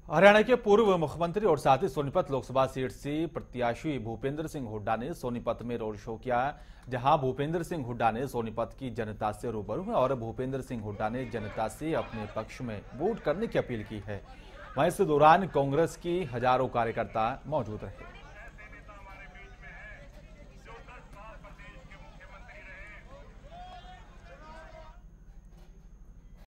हरियाणा के पूर्व मुख्यमंत्री और साथ ही सोनीपत लोकसभा सीट से प्रत्याशी भूपेंद्र सिंह हुड्डा ने सोनीपत में रोड शो किया, जहां भूपेंद्र सिंह हुड्डा ने सोनीपत की जनता से रूबरू हुए और भूपेंद्र सिंह हुड्डा ने जनता से अपने पक्ष में वोट करने की अपील की है। वहीं इस दौरान कांग्रेस की हजारों कार्यकर्ता मौजूद रहे।